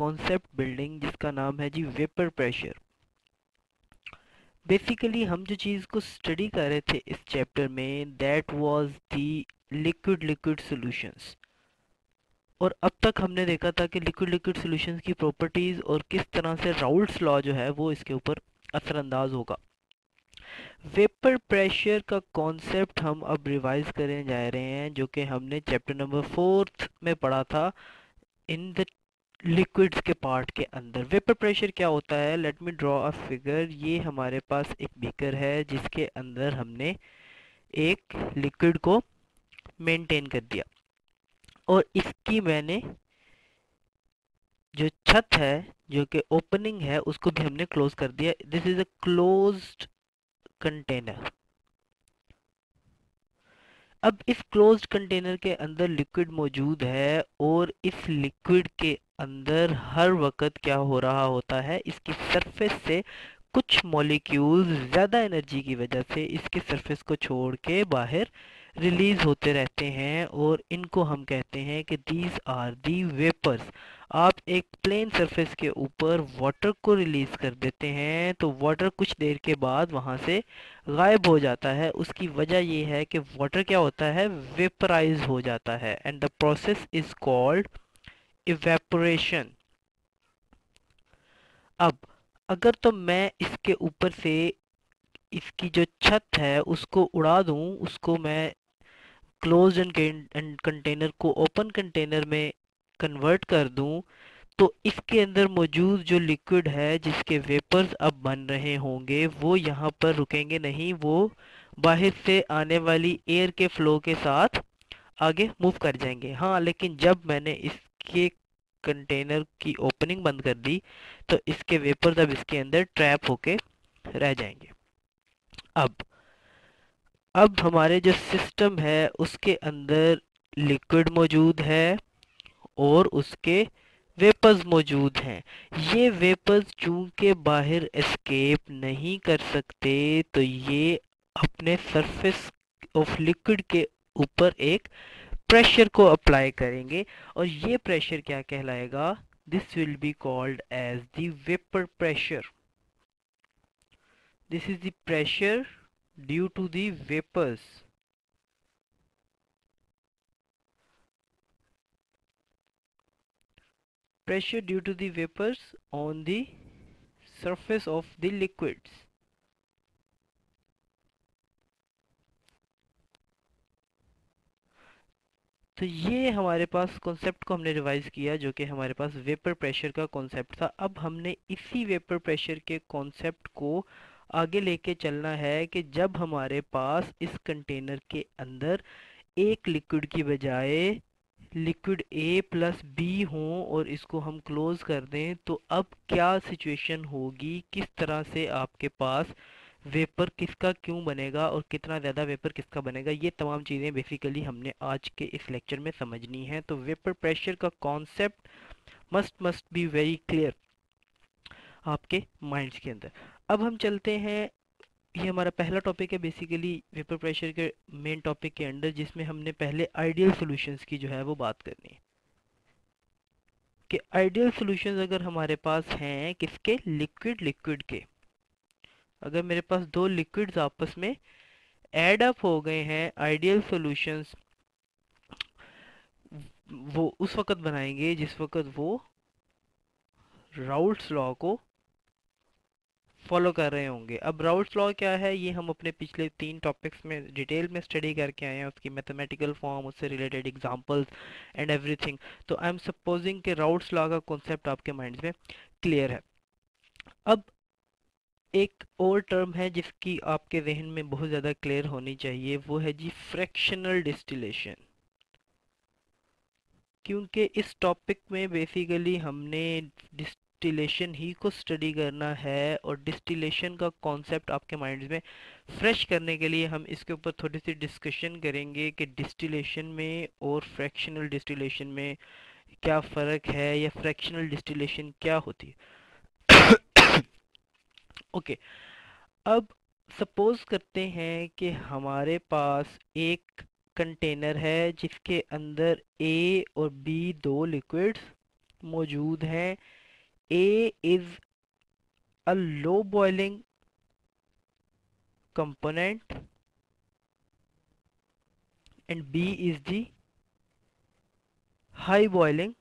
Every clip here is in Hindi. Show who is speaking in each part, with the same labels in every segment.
Speaker 1: कॉन्सेप्ट बिल्डिंग जिसका नाम है जी वेपर प्रेशर। बेसिकली हम जो चीज़ को स्टडी कर रहे थे इस चैप्टर में that was the liquid liquid solutions. और अब तक हमने देखा था कि लिक्विड लिक्विड सॉल्यूशंस की प्रॉपर्टीज़ और किस तरह से राउल्ट्स लॉ जो है वो इसके ऊपर असरअंदाज होगा। वेपर प्रेशर का कॉन्सेप्ट हम अब रिवाइज करने जा रहे हैं जो कि हमने चैप्टर नंबर 4 में पढ़ा था इन द लिक्विड्स के पार्ट के अंदर। वेपर प्रेशर क्या होता है? Let me draw a figure. ये हमारे पास एक बीकर है जिसके अंदर हमने एक लिक्विड को मेंटेन कर दिया और इसकी मैंने जो छत है जो कि ओपनिंग है उसको भी हमने क्लोज कर दिया। This is a closed container. अब इस क्लोज्ड कंटेनर के अंदर लिक्विड मौजूद है और इस लिक्विड के अंदर हर वक्त क्या हो रहा होता है, इसकी सरफेस से कुछ मॉलिक्यूल्स ज़्यादा एनर्जी की वजह से इसके सरफेस को छोड़ के बाहर रिलीज होते रहते हैं और इनको हम कहते हैं कि दीज आर दी वेपर्स। आप एक प्लेन सरफेस के ऊपर वाटर को रिलीज कर देते हैं तो वाटर कुछ देर के बाद वहाँ से गायब हो जाता है। उसकी वजह ये है कि वाटर क्या होता है, वेपराइज हो जाता है and the process is called evaporation. अब अगर तो मैं इसके ऊपर से इसकी जो छत है उसको उड़ा दूं, उसको मैं क्लोज एंड कंटेनर को ओपन कंटेनर में कन्वर्ट कर दूं, तो इसके अंदर मौजूद जो लिक्विड है जिसके वेपर्स अब बन रहे होंगे वो यहाँ पर रुकेंगे नहीं, वो बाहर से आने वाली एयर के फ्लो के साथ आगे मूव कर जाएंगे। हाँ, लेकिन जब मैंने इसके कंटेनर की ओपनिंग बंद कर दी तो इसके वेपर्स अब इसके अंदर ट्रैप होके रह जाएंगे। अब हमारे जो सिस्टम है उसके अंदर लिक्विड मौजूद है और उसके वेपर्स मौजूद हैं। ये वेपर्स चूंकि बाहर एस्केप नहीं कर सकते तो ये अपने सरफेस ऑफ लिक्विड के ऊपर एक प्रेशर को अप्लाई करेंगे और ये प्रेशर क्या कहलाएगा? This will be called as the vapour pressure. This is the pressure due to the vapours. Pressure due to the vapors on the surface of the liquids. तो ये हमारे पास कॉन्सेप्ट को हमने रिवाइज किया जो कि हमारे पास वेपर प्रेशर का कॉन्सेप्ट था। अब हमने इसी वेपर प्रेशर के कॉन्सेप्ट को आगे लेके चलना है कि जब हमारे पास इस कंटेनर के अंदर एक लिक्विड की बजाय लिक्विड ए प्लस बी हो और इसको हम क्लोज कर दें तो अब क्या सिचुएशन होगी, किस तरह से आपके पास वेपर किसका क्यों बनेगा और कितना ज़्यादा वेपर किसका बनेगा, ये तमाम चीज़ें बेसिकली हमने आज के इस लेक्चर में समझनी है। तो वेपर प्रेशर का concept must be very clear आपके माइंड्स के अंदर। अब हम चलते हैं, ये हमारा पहला टॉपिक है बेसिकली वेपर प्रेशर के मेन टॉपिक के अंडर, जिसमें हमने पहले आइडियल सॉल्यूशंस की जो है वो बात करनी है कि आइडियल सॉल्यूशंस अगर हमारे पास हैं किसके, लिक्विड लिक्विड के। अगर मेरे पास दो लिक्विड्स आपस में एड अप हो गए हैं, आइडियल सॉल्यूशंस वो उस वक्त बनाएंगे जिस वक्त वो राउल्ट्स लॉ को फॉलो कर रहे होंगे। अब राउल्ट्स लॉ क्या है ये हम अपने पिछले 3 टॉपिक्स में डिटेल में स्टडी करके आए हैं, उसकी मैथमेटिकल फॉर्म, उससे रिलेटेड एग्जांपल्स एंड एवरीथिंग। तो आई एम सपोजिंग कि राउल्ट्स लॉ का कॉन्सेप्ट आपके माइंड में क्लियर है। अब एक और टर्म है जिसकी आपके जहन में बहुत ज़्यादा क्लियर होनी चाहिए, वो है जी फ्रैक्शनल डिस्टिलेशन। क्योंकि इस टॉपिक में बेसिकली हमने डिस्टिलेशन ही को स्टडी करना है और डिस्टिलेशन का कॉन्सेप्ट आपके माइंड में फ्रेश करने के लिए हम इसके ऊपर थोड़ी सी डिस्कशन करेंगे कि डिस्टिलेशन में और फ्रैक्शनल डिस्टिलेशन में क्या फ़र्क है या फ्रैक्शनल डिस्टिलेशन क्या होती है। ओके, अब सपोज करते हैं कि हमारे पास एक कंटेनर है जिसके अंदर ए और बी दो लिक्विड्स मौजूद हैं। A is a low boiling component and B is the high boiling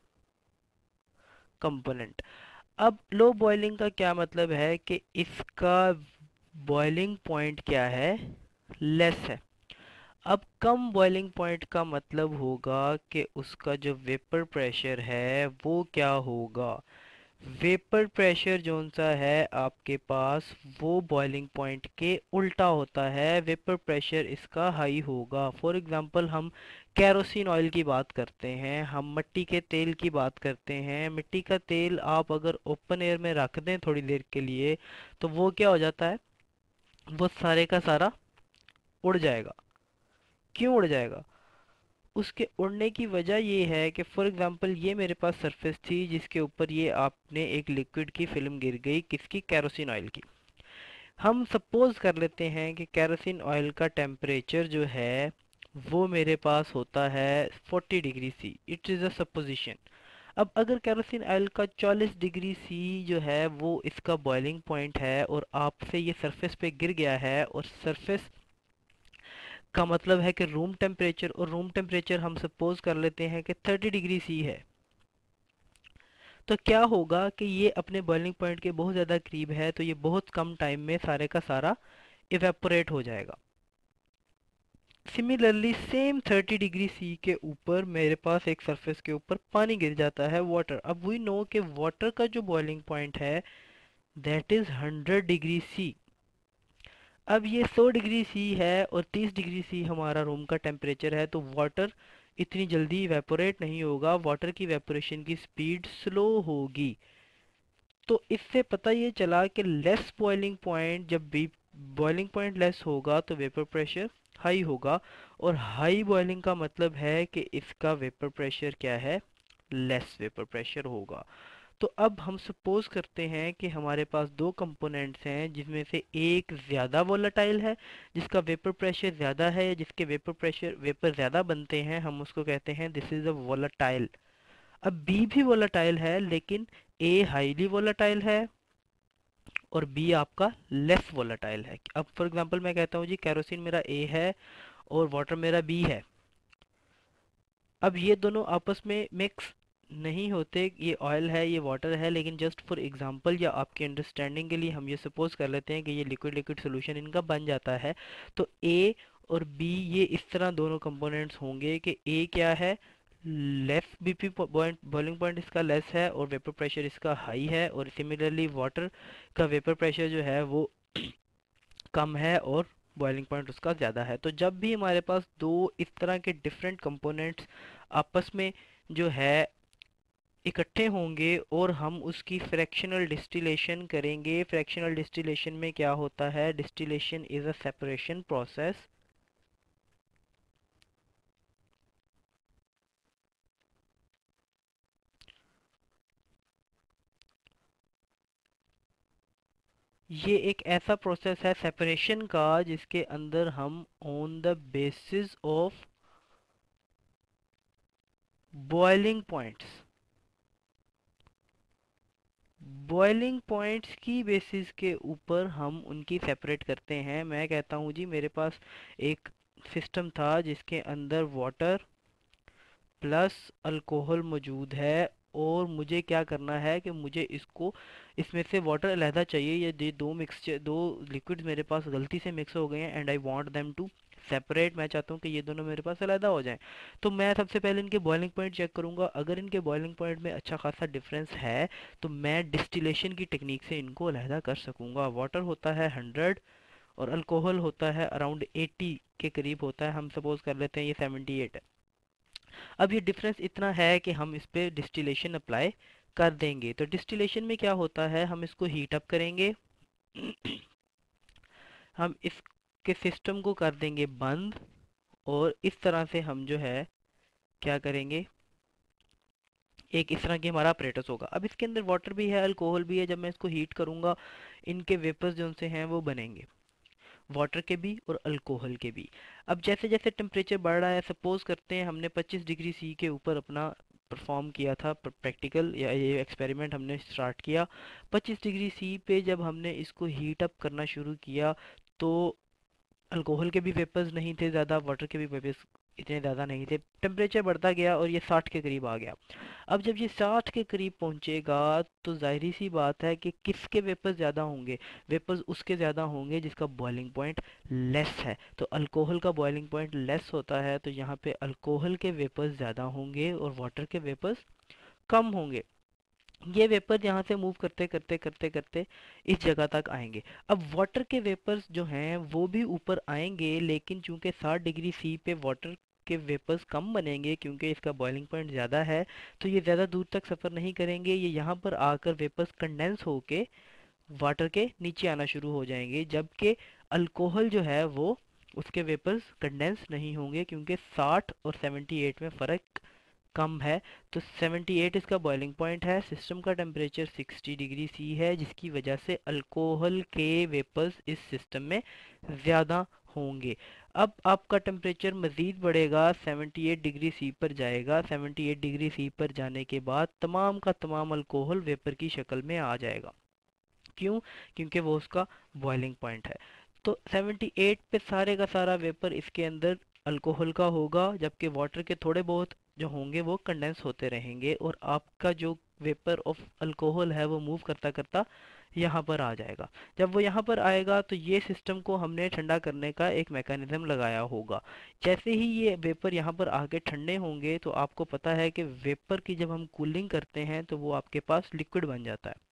Speaker 1: component. अब लो बॉइलिंग का क्या मतलब है कि इसका बॉइलिंग पॉइंट क्या है, लेस है। अब कम बॉइलिंग पॉइंट का मतलब होगा कि उसका जो वेपर प्रेशर है वो क्या होगा। वेपर प्रेशर जोन सा है आपके पास वो बॉइलिंग पॉइंट के उल्टा होता है, वेपर प्रेशर इसका हाई होगा। फॉर एग्जांपल हम कैरोसिन ऑयल की बात करते हैं, हम मिट्टी के तेल की बात करते हैं। मिट्टी का तेल आप अगर ओपन एयर में रख दें थोड़ी देर के लिए तो वो क्या हो जाता है, वो सारे का सारा उड़ जाएगा। क्यों उड़ जाएगा? उसके उड़ने की वजह ये है कि फॉर एग्जांपल ये मेरे पास सरफेस थी जिसके ऊपर ये आपने एक लिक्विड की फिल्म गिर गई, किसकी, कैरोसिन ऑयल की। हम सपोज कर लेते हैं कि कैरोसिन ऑयल का टेम्परेचर जो है वो मेरे पास होता है 40 degree C. It is a supposition. अब अगर कैरोसिन ऑयल का 40 डिग्री सी जो है वो इसका बॉइलिंग पॉइंट है और आपसे ये सरफेस पे गिर गया है, और सरफेस का मतलब है कि रूम टेम्परेचर, और रूम टेम्परेचर हम सपोज कर लेते हैं कि 30 डिग्री सी है, तो क्या होगा कि ये अपने बॉइलिंग पॉइंट के बहुत ज़्यादा करीब है, तो ये बहुत कम टाइम में सारे का सारा इवेपोरेट हो जाएगा। सिमिलरली सेम 30 डिग्री सी के ऊपर मेरे पास एक सरफेस के ऊपर पानी गिर जाता है, वाटर। अब वी नो कि वाटर का जो बॉइलिंग पॉइंट है दैट इज़ 100 डिग्री सी। अब ये 100 डिग्री सी है और 30 डिग्री सी हमारा रूम का टेम्परेचर है, तो वाटर इतनी जल्दी इवेपोरेट नहीं होगा, वाटर की इवेपोरेशन की स्पीड स्लो होगी। तो इससे पता ये चला कि लेस बॉइलिंग पॉइंट, जब भी बॉइलिंग पॉइंट लेस होगा तो वेपर प्रेशर हाई होगा, और हाई बॉइलिंग का मतलब है कि इसका वेपर प्रेशर क्या है, लेस वेपर प्रेशर होगा। तो अब हम सपोज करते हैं कि हमारे पास दो कंपोनेंट्स हैं जिसमें से एक ज़्यादा वोलेटाइल है, जिसका वेपर प्रेशर ज़्यादा है, जिसके वेपर ज़्यादा बनते हैं, हम उसको कहते हैं दिस इज़ अ वोलेटाइल। अब बी भी वोलेटाइल है लेकिन ए हाईली वोलेटाइल है और बी आपका लेस वोलेटाइल है। अब फॉर एग्जांपल मैं कहता हूँ जी कैरोसिन मेरा ए है और वाटर मेरा बी है। अब ये दोनों आपस में मिक्स नहीं होते, ये ऑयल है ये वाटर है, लेकिन जस्ट फॉर एग्जांपल या आपके अंडरस्टैंडिंग के लिए हम ये सपोज कर लेते हैं कि ये लिक्विड लिक्विड सोल्यूशन इनका बन जाता है। तो ए और बी ये इस तरह दोनों कंपोनेंट्स होंगे कि ए क्या है, less BP point, boiling point इसका लेस है और वेपर प्रेशर इसका हाई है, और सिमिलरली वाटर का वेपर प्रेशर जो है वो कम है और बॉइलिंग पॉइंट उसका ज़्यादा है। तो जब भी हमारे पास दो इस तरह के डिफरेंट कंपोनेंट्स आपस में जो है इकट्ठे होंगे और हम उसकी फ्रैक्शनल डिस्टिलेशन करेंगे। फ्रैक्शनल डिस्टिलेशन में क्या होता है, distillation is a separation process. ये एक ऐसा प्रोसेस है सेपरेशन का जिसके अंदर हम on the basis of boiling points, boiling points की बेसिस के ऊपर हम उनकी सेपरेट करते हैं। मैं कहता हूँ जी मेरे पास एक सिस्टम था जिसके अंदर वाटर प्लस अल्कोहल मौजूद है, और मुझे क्या करना है कि मुझे इसको, इसमें से वाटर अलहदा चाहिए। ये दो मिक्सचर, दो लिक्विड्स मेरे पास गलती से मिक्स हो गए हैं and I want them to separate. मैं चाहता हूँ कि ये दोनों मेरे पास अलहदा हो जाएं। तो मैं सबसे पहले इनके बॉइलिंग पॉइंट चेक करूँगा। अगर इनके बॉइलिंग पॉइंट में अच्छा खासा डिफरेंस है तो मैं डिस्टिलेशन की टेक्निक से इनको अलहदा कर सकूँगा। वाटर होता है 100 और अल्कोहल होता है अराउंड 80 के करीब होता है, हम सपोज कर लेते हैं ये 78 है। अब ये डिफरेंस इतना है कि हम इस पे डिस्टिलेशन अप्लाई कर देंगे। तो डिस्टिलेशन में क्या होता है, हम इसको हीट अप करेंगे, हम इसके सिस्टम को कर देंगे बंद, और इस तरह से हम जो है क्या करेंगे, एक इस तरह की हमारा अपरेटस होगा। अब इसके अंदर वाटर भी है अल्कोहल भी है, जब मैं इसको हीट करूँगा इनके वेपर्स जो से हैं वो बनेंगे, वाटर के भी और अल्कोहल के भी। अब जैसे जैसे टेम्परेचर बढ़ रहा है, सपोज करते हैं हमने 25 डिग्री सी के ऊपर अपना परफॉर्म किया था, प्रैक्टिकल या ये एक्सपेरिमेंट हमने स्टार्ट किया 25 डिग्री सी पे। जब हमने इसको हीट अप करना शुरू किया तो अल्कोहल के भी वेपर्स नहीं थे ज़्यादा, वाटर के भी वेपर्स इतने ज़्यादा नहीं थे। टेम्परेचर बढ़ता गया और ये 60 के करीब आ गया। अब जब ये 60 के करीब पहुंचेगा तो जाहिर सी बात है कि किसके वेपर्स ज़्यादा होंगे, वेपर्स उसके ज़्यादा होंगे जिसका बॉइलिंग पॉइंट लेस है। तो अल्कोहल का बॉइलिंग पॉइंट लेस होता है, तो यहाँ पे अल्कोहल के वेपर्स ज़्यादा होंगे और वाटर के वेपर्स कम होंगे। ये वेपर यहाँ से मूव करते करते करते करते इस जगह तक आएंगे। अब वाटर के वेपर्स जो हैं वो भी ऊपर आएंगे, लेकिन चूंकि 60 डिग्री सी पे वाटर के वेपर्स कम बनेंगे क्योंकि इसका बॉइलिंग पॉइंट ज़्यादा है, तो ये ज़्यादा दूर तक सफ़र नहीं करेंगे। ये यहाँ पर आकर वेपर्स कंडेंस होके वाटर के नीचे आना शुरू हो जाएंगे, जबकि अल्कोहल जो है वो उसके वेपर्स कंडेंस नहीं होंगे क्योंकि 60 और 78 में फ़र्क कम है। तो 78 इसका बॉइलिंग पॉइंट है, सिस्टम का टेम्परेचर 60 डिग्री सी है, जिसकी वजह से अल्कोहल के वेपर्स इस सिस्टम में ज़्यादा होंगे। अब आपका टेम्परेचर मज़ीद बढ़ेगा, 78 डिग्री सी पर जाएगा। 78 डिग्री सी पर जाने के बाद तमाम का तमाम अल्कोहल वेपर की शक्ल में आ जाएगा। क्यों? क्योंकि वो उसका बॉइलिंग पॉइंट है। तो 78 पे सारे का सारा वेपर इसके अंदर अल्कोहल का होगा, जबकि वाटर के थोड़े बहुत जो होंगे वो कंडेंस होते रहेंगे और आपका जो वेपर ऑफ अल्कोहल है वो मूव करता करता यहाँ पर आ जाएगा। जब वो यहाँ पर आएगा तो ये सिस्टम को हमने ठंडा करने का एक मैकेनिज्म लगाया होगा। जैसे ही ये वेपर यहाँ पर आके ठंडे होंगे तो आपको पता है कि वेपर की जब हम कूलिंग करते हैं तो वो आपके पास लिक्विड बन जाता है।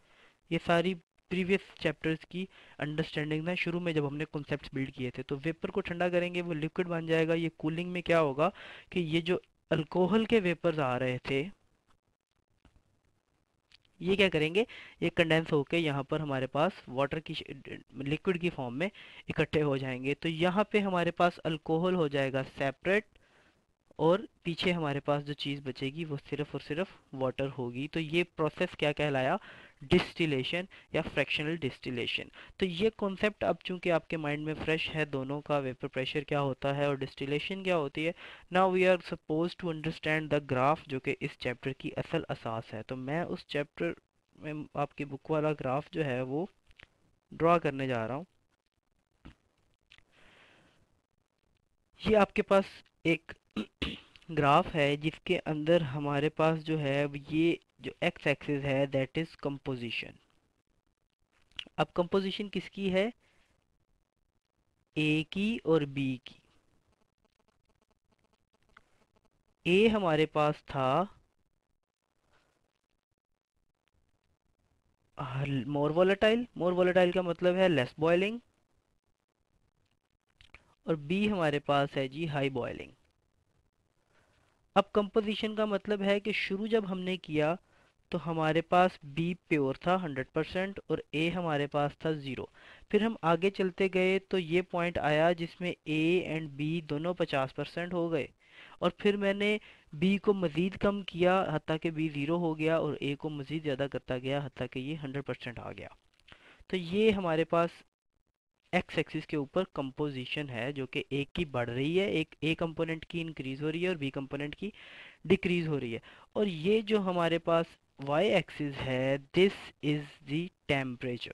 Speaker 1: ये सारी प्रीवियस चैप्टर्स की अंडरस्टैंडिंग ना, शुरू में जब हमने कॉन्सेप्ट्स बिल्ड किए थे। तो वेपर को ठंडा करेंगे, वो लिक्विड बन जाएगा। ये कूलिंग में क्या होगा कि ये जो अल्कोहल के वेपर्स आ रहे थे ये क्या करेंगे, ये कंडेंस होके यहाँ पर हमारे पास वाटर की लिक्विड की फॉर्म में इकट्ठे हो जाएंगे। तो यहाँ पे हमारे पास अल्कोहल हो जाएगा सेपरेट और पीछे हमारे पास जो चीज़ बचेगी वो सिर्फ और सिर्फ वाटर होगी। तो ये प्रोसेस क्या कहलाया, डिस्टिलेशन या फ्रैक्शनल डिस्टिलेशन। तो ये कॉन्सेप्ट अब चूंकि आपके माइंड में फ्रेश है दोनों का, वेपर प्रेशर क्या होता है और डिस्टिलेशन क्या होती है। Now we are suppose to understand the graph, जो कि इस चैप्टर की असल असास है। तो मैं उस चैप्टर में आपकी बुक वाला ग्राफ जो है वो ड्रॉ करने जा रहा हूँ। ये आपके पास एक ग्राफ है जिसके अंदर हमारे पास जो है ये जो एक्स एक्सिस है दैट इज कंपोजिशन। अब कंपोजिशन किसकी है, ए की और बी की। ए हमारे पास था मोर वोलेटाइल, मोर वोलेटाइल का मतलब है लेस बॉइलिंग, और बी हमारे पास है जी हाई बॉइलिंग। अब कंपोजिशन का मतलब है कि शुरू जब हमने किया तो हमारे पास बी प्योर था 100% और ए हमारे पास था ज़ीरो। फिर हम आगे चलते गए तो ये पॉइंट आया जिसमें ए एंड बी दोनों 50% हो गए, और फिर मैंने बी को मज़ीद कम किया हत्ता कि बी ज़ीरो हो गया, और ए को मज़ीद ज़्यादा करता गया हत्ता कि ये 100% आ गया। तो ये हमारे पास एक्स एक्सिस के ऊपर कंपोजिशन है जो कि ए की बढ़ रही है, एक ए कंपोनेंट की इंक्रीज हो रही है और बी कंपोनेंट की डिक्रीज हो रही है। और ये जो हमारे पास वाई एक्सिस है दिस इज द टेम्परेचर।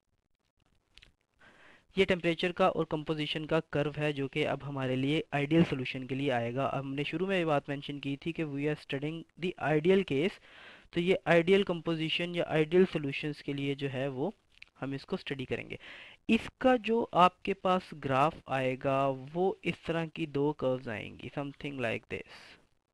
Speaker 1: ये टेम्परेचर का और कंपोजिशन का कर्व है जो कि अब हमारे लिए आइडियल सोल्यूशन के लिए आएगा। अब हमने शुरू में ये बात मेंशन की थी कि we are studying the ideal case. तो ये आइडियल कंपोजिशन या आइडियल सॉल्यूशंस के लिए जो है वो हम इसको स्टडी करेंगे। इसका जो आपके पास ग्राफ आएगा वो इस तरह की दो कर्व्स आएंगी, समथिंग लाइक दिस।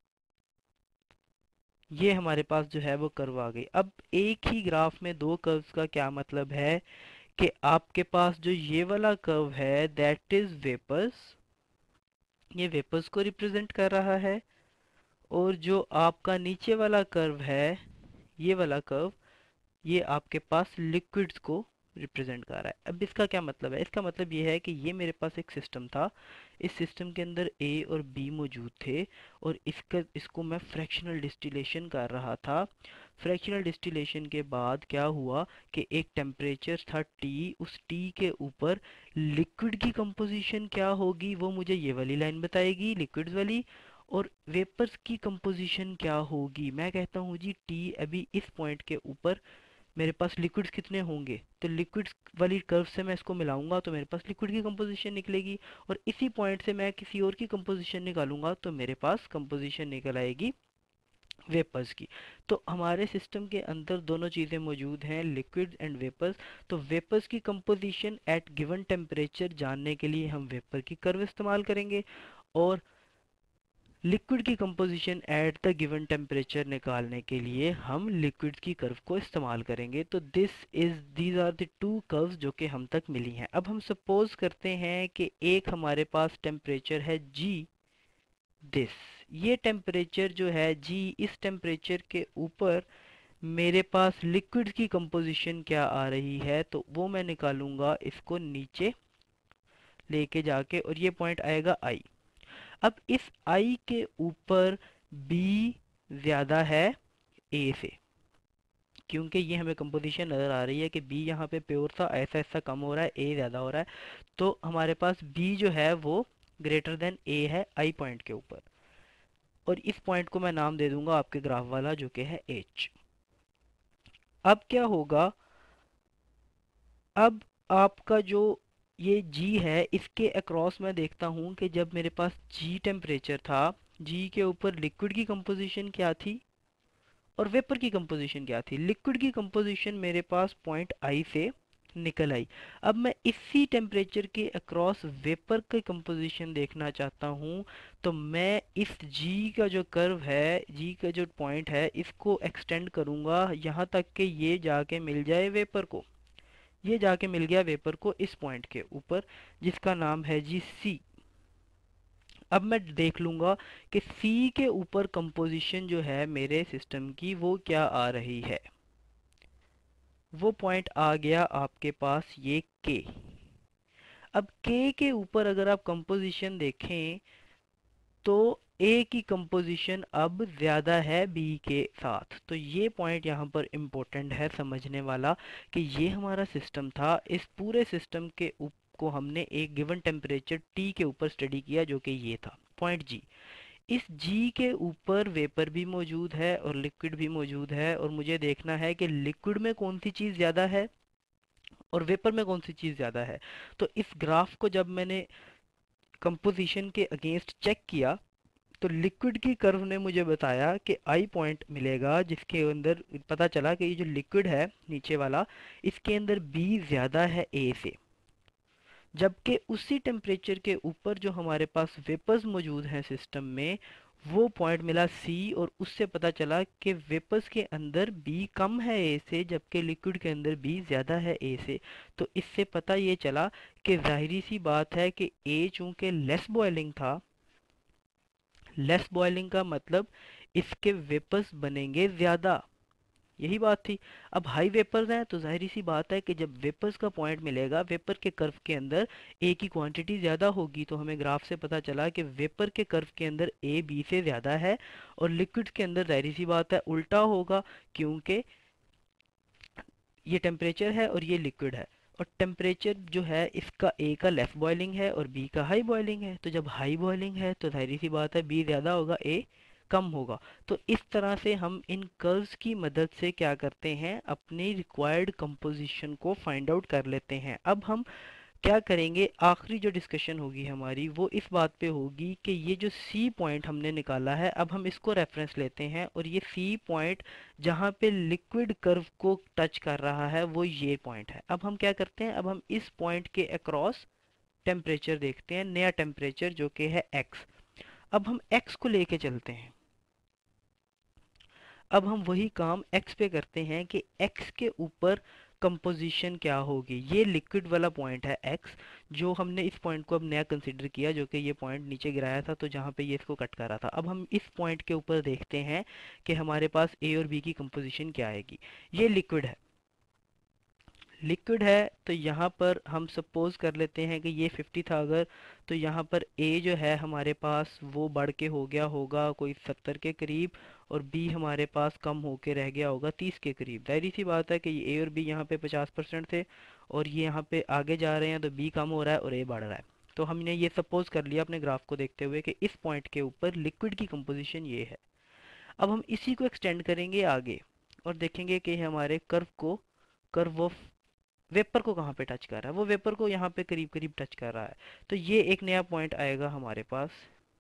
Speaker 1: ये हमारे पास जो है वो कर्व आ गई। अब एक ही ग्राफ में दो कर्व्स का क्या मतलब है कि आपके पास जो ये वाला कर्व है दैट इज वेपर्स, ये वेपर्स को रिप्रेजेंट कर रहा है, और जो आपका नीचे वाला कर्व है ये वाला कर्व ये आपके पास लिक्विड्स को रिप्रेजेंट कर रहा है। अब इसका क्या मतलब है, इसका मतलब ये है कि ये मेरे पास एक सिस्टम था, इस सिस्टम के अंदर ए और बी मौजूद थे, और इसको मैं फ्रैक्शनल डिस्टिलेशन कर रहा था। फ्रैक्शनल डिस्टिलेशन के बाद क्या हुआ कि एक टेम्परेचर था टी, उस टी के ऊपर लिक्विड की कंपोजिशन क्या होगी वो मुझे ये वाली लाइन बताएगी, लिक्विड्स वाली। और वेपर्स की कंपोजिशन क्या होगी, मैं कहता हूँ जी टी, अभी इस पॉइंट के ऊपर मेरे पास लिक्विड्स कितने होंगे, तो लिक्विड्स वाली कर्व से मैं इसको मिलाऊंगा तो मेरे पास लिक्विड की कंपोजिशन निकलेगी, और इसी पॉइंट से मैं किसी और की कंपोजिशन निकालूंगा तो मेरे पास कंपोजिशन निकल आएगी वेपर्स की। तो हमारे सिस्टम के अंदर दोनों चीज़ें मौजूद हैं, लिक्विड एंड वेपर्स। तो वेपर्स की कंपोजिशन एट गिवन टेम्परेचर जानने के लिए हम वेपर की कर्व इस्तेमाल करेंगे, और लिक्विड की composition at the given temperature निकालने के लिए हम लिक्विड की कर्व को इस्तेमाल करेंगे। तो these are the two curves जो कि हम तक मिली हैं। अब हम सपोज करते हैं कि एक हमारे पास टेम्परेचर है जी, दिस, ये टेम्परेचर जो है जी, इस टेम्परेचर के ऊपर मेरे पास लिक्विड की कंपोजिशन क्या आ रही है, तो वो मैं निकालूंगा इसको नीचे लेके जाके, और ये पॉइंट आएगा आई। अब इस आई के ऊपर बी ज़्यादा है ए से, क्योंकि ये हमें कंपोजिशन नज़र आ रही है कि बी यहाँ पे प्योर था, ऐसा ऐसा कम हो रहा है, ए ज़्यादा हो रहा है, तो हमारे पास बी जो है वो ग्रेटर देन ए है आई पॉइंट के ऊपर, और इस पॉइंट को मैं नाम दे दूंगा आपके ग्राफ वाला जो कि है एच। अब क्या होगा, अब आपका जो ये जी है इसके अक्रॉस मैं देखता हूँ कि जब मेरे पास जी टेम्परेचर था, जी के ऊपर लिक्विड की कंपोजिशन क्या थी और वेपर की कंपोजिशन क्या थी। लिक्विड की कंपोजिशन मेरे पास पॉइंट आई से निकल आई। अब मैं इसी टेम्परेचर के अक्रॉस वेपर की कंपोजिशन देखना चाहता हूँ, तो मैं इस जी का जो कर्व है, जी का जो पॉइंट है, इसको एक्सटेंड करूँगा यहाँ तक कि ये जाके मिल जाए वेपर को। ये जाके मिल गया वेपर को इस पॉइंट के ऊपर, जिसका नाम है जी सी। अब मैं देख लूँगा कि सी के ऊपर कंपोजिशन जो है मेरे सिस्टम की वो क्या आ रही है। वो पॉइंट आ गया आपके पास ये के। अब के के ऊपर अगर आप कंपोजिशन देखें तो ए की कंपोजिशन अब ज़्यादा है बी के साथ। तो ये पॉइंट यहाँ पर इम्पोर्टेंट है समझने वाला, कि ये हमारा सिस्टम था, इस पूरे सिस्टम के को हमने एक गिवन टेम्परेचर टी के ऊपर स्टडी किया जो कि ये था पॉइंट जी। इस जी के ऊपर वेपर भी मौजूद है और लिक्विड भी मौजूद है, और मुझे देखना है कि लिक्विड में कौन सी चीज़ ज़्यादा है और वेपर में कौन सी चीज़ ज़्यादा है। तो इस ग्राफ को जब मैंने कंपोजिशन के अगेंस्ट चेक किया तो लिक्विड की कर्व ने मुझे बताया कि आई पॉइंट मिलेगा, जिसके अंदर पता चला कि ये जो लिक्विड है नीचे वाला, इसके अंदर बी ज़्यादा है ए से। जबकि उसी टेम्परेचर के ऊपर जो हमारे पास वेपर्स मौजूद हैं सिस्टम में, वो पॉइंट मिला सी, और उससे पता चला कि वेपर्स के अंदर बी कम है ए से, जबकि लिक्विड के अंदर बी ज़्यादा है ए से। तो इससे पता ये चला कि जाहिरी सी बात है कि ए चूँकि लेस बॉइलिंग था, लेस बॉइलिंग का मतलब इसके वेपर्स बनेंगे ज़्यादा, यही बात थी। अब हाई वेपर्स हैं तो जाहिर सी बात है कि जब वेपर्स का पॉइंट मिलेगा, वेपर के कर्व के अंदर ए की क्वांटिटी ज़्यादा होगी, तो हमें ग्राफ से पता चला कि वेपर के कर्व के अंदर ए बी से ज़्यादा है, और लिक्विड के अंदर जाहिर सी बात है उल्टा होगा, क्योंकि ये टेम्परेचर है और ये लिक्विड है, और टेम्परेचर जो है इसका ए का लेस बॉइलिंग है और बी का हाई बॉइलिंग है। तो जब हाई बॉइलिंग है तो जाहिर सी बात है बी ज़्यादा होगा, ए कम होगा। तो इस तरह से हम इन कर्व्स की मदद से क्या करते हैं, अपनी रिक्वायर्ड कंपोजिशन को फाइंड आउट कर लेते हैं। अब हम क्या करेंगे, आखिरी जो डिस्कशन होगी हमारी वो इस बात पे होगी कि ये जो सी पॉइंट हमने निकाला है, अब हम इसको रेफरेंस लेते हैं, और ये सी पॉइंट जहाँ पे लिक्विड कर्व को टच कर रहा है वो ये पॉइंट है। अब हम क्या करते हैं, अब हम इस पॉइंट के अक्रॉस टेम्परेचर देखते हैं, नया टेम्परेचर जो कि है एक्स। अब हम एक्स को लेके चलते हैं। अब हम वही काम x पे करते हैं कि x के ऊपर कंपोजिशन क्या होगी। ये लिक्विड वाला पॉइंट है x, जो हमने इस पॉइंट को अब नया कंसिडर किया, जो कि ये पॉइंट नीचे गिराया था तो जहाँ पे ये इसको कट कर रहा था। अब हम इस पॉइंट के ऊपर देखते हैं कि हमारे पास a और b की कंपोजिशन क्या आएगी। ये लिक्विड है, लिक्विड है तो यहाँ पर हम सपोज कर लेते हैं कि ये 50 था अगर, तो यहाँ पर ए जो है हमारे पास वो बढ़ के हो गया होगा कोई 70 के करीब, और बी हमारे पास कम होके रह गया होगा 30 के करीब। जाहिर सी बात है कि ये ए और बी यहाँ पे 50% थे, और ये यहाँ पे आगे जा रहे हैं तो बी कम हो रहा है और ए बढ़ रहा है। तो हमने ये सपोज कर लिया अपने ग्राफ को देखते हुए कि इस पॉइंट के ऊपर लिक्विड की कंपोजिशन ये है। अब हम इसी को एक्सटेंड करेंगे आगे और देखेंगे कि हमारे कर्व ऑफ वेपर को कहाँ पे टच कर रहा है। वो वेपर को यहाँ पे करीब करीब टच कर रहा है। तो ये एक नया पॉइंट आएगा हमारे पास।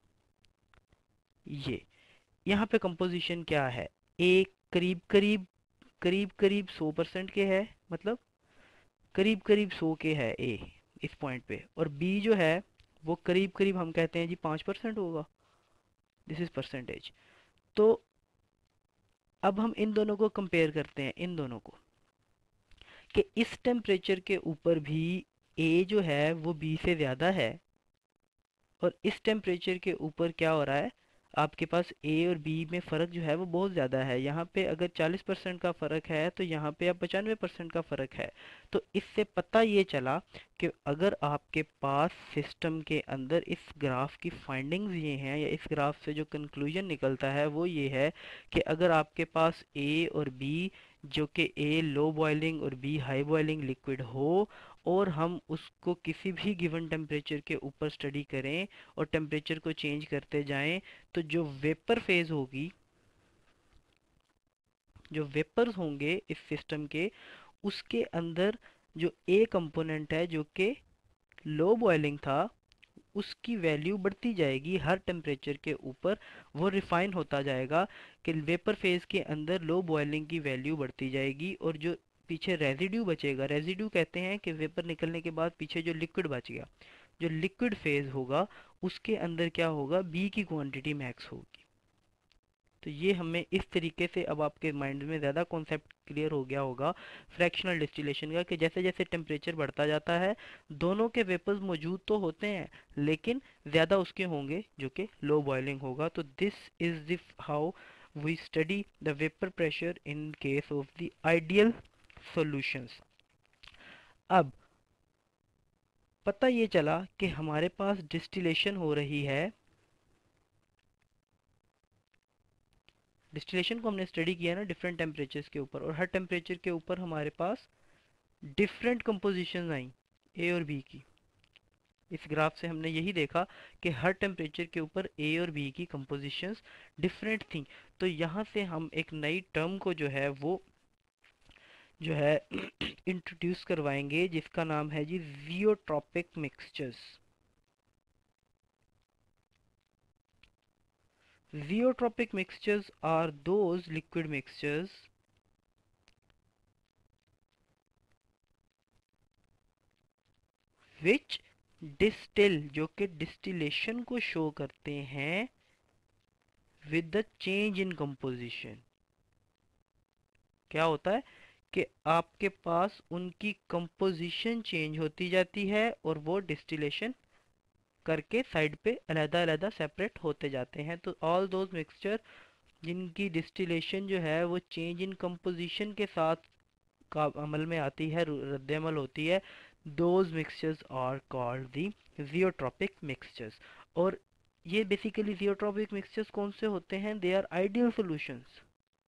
Speaker 1: ये यहाँ पे कंपोजिशन क्या है, ए करीब करीब 100% के है, मतलब करीब करीब 100 के है ए इस पॉइंट पे, और बी जो है वो करीब करीब हम कहते हैं जी 5% होगा। This is percentage. तो अब हम इन दोनों को कंपेयर करते हैं, इन दोनों को, कि इस टेम्परेचर के ऊपर भी ए जो है वो बी से ज़्यादा है, और इस टेम्परेचर के ऊपर क्या हो रहा है, आपके पास ए और बी में फ़र्क जो है वो बहुत ज़्यादा है। यहाँ पे अगर 40% का फ़र्क है तो यहाँ पे अब 95% का फ़र्क है। तो इससे पता ये चला कि अगर आपके पास सिस्टम के अंदर इस ग्राफ की फाइंडिंग्स ये हैं, या इस ग्राफ से जो कंक्लूजन निकलता है वो ये है कि अगर आपके पास ए और बी, जो कि ए लो बॉइलिंग और बी हाई बॉइलिंग लिक्विड हो, और हम उसको किसी भी गिवन टेम्परेचर के ऊपर स्टडी करें और टेम्परेचर को चेंज करते जाएं, तो जो वेपर फेज होगी, जो वेपर्स होंगे इस सिस्टम के, उसके अंदर जो ए कंपोनेंट है जो कि लो बॉइलिंग था, उसकी वैल्यू बढ़ती जाएगी हर टेम्परेचर के ऊपर। वो रिफाइन होता जाएगा कि वेपर फेज के अंदर लो बॉइलिंग की वैल्यू बढ़ती जाएगी, और जो पीछे रेजिड्यू बचेगा, रेजिड्यू कहते हैं कि वेपर निकलने के बाद पीछे जो लिक्विड बच गया, जो लिक्विड फेज होगा उसके अंदर क्या होगा, बी की क्वांटिटी मैक्स होगी। तो ये हमें इस तरीके से, अब आपके माइंड में ज़्यादा कॉन्सेप्ट क्लियर हो गया होगा फ्रैक्शनल डिस्टिलेशन का, कि जैसे जैसे टेम्परेचर बढ़ता जाता है दोनों के वेपर्स मौजूद तो होते हैं, लेकिन ज़्यादा उसके होंगे जो कि लो बॉइलिंग होगा। तो this is the how we study the vapour pressure in case of the ideal solutions. अब पता ये चला कि हमारे पास डिस्टिलेशन हो रही है। डिस्टिलेशन को हमने स्टडी किया ना डिफरेंट टेम्परेचर्स के ऊपर, और हर टेम्परेचर के ऊपर हमारे पास डिफरेंट कंपोजिशन आई ए और बी की। इस ग्राफ से हमने यही देखा कि हर टेम्परेचर के ऊपर ए और बी की कंपोजिशंस डिफरेंट थी। तो यहाँ से हम एक नई टर्म को जो है वो जो है इंट्रोड्यूस करवाएंगे, जिसका नाम है जी zeotropic mixtures. Zeotropic mixtures are those liquid mixtures which distill, जो कि distillation को शो करते हैं with the change in composition। क्या होता है कि आपके पास उनकी कंपोजिशन चेंज होती जाती है और वो डिस्टिलेशन करके साइड पे अलहदा अलहदा सेपरेट होते जाते हैं। तो ऑल दोज मिक्सचर जिनकी डिस्टिलेशन जो है वो चेंज इन कंपोजिशन के साथ का अमल में आती है, रद्द अमल होती है, those mixtures are called the zeotropic mixtures. और ये बेसिकली जियोट्रॉपिक मिक्सचर्स कौन से होते हैं, दे आर आइडियल सॉल्यूशंस।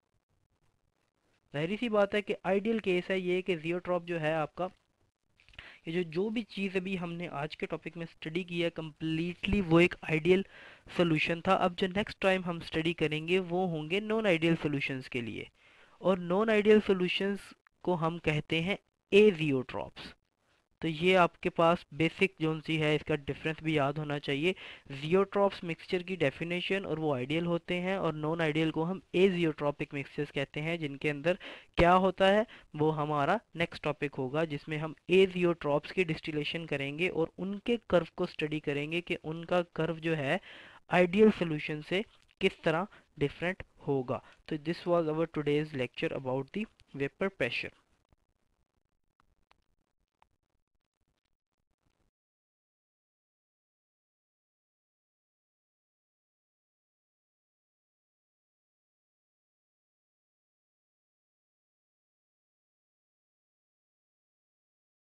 Speaker 1: जाहिर सी बात है कि आइडियल केस है ये कि जियोट्रॉप जो है आपका, ये जो भी चीज़ अभी हमने आज के टॉपिक में स्टडी किया है कम्प्लीटली वो एक आइडियल सोल्यूशन था। अब जो नेक्स्ट टाइम हम स्टडी करेंगे वो होंगे नॉन आइडियल सॉल्यूशंस के लिए, और नॉन आइडियल सॉल्यूशंस को हम कहते हैं एजियोट्रॉप्स। तो ये आपके पास बेसिक जोन सी है, इसका डिफरेंस भी याद होना चाहिए। जियोट्रॉप्स मिक्सचर की डेफिनेशन, और वो आइडियल होते हैं, और नॉन आइडियल को हम एजियोट्रॉपिक मिक्सचर्स कहते हैं, जिनके अंदर क्या होता है वो हमारा नेक्स्ट टॉपिक होगा, जिसमें हम एजियोट्रॉप्स की डिस्टिलेशन करेंगे और उनके कर्व को स्टडी करेंगे कि उनका कर्व जो है आइडियल सोल्यूशन से किस तरह डिफरेंट होगा। तो this was our today's lecture about the vapour pressure.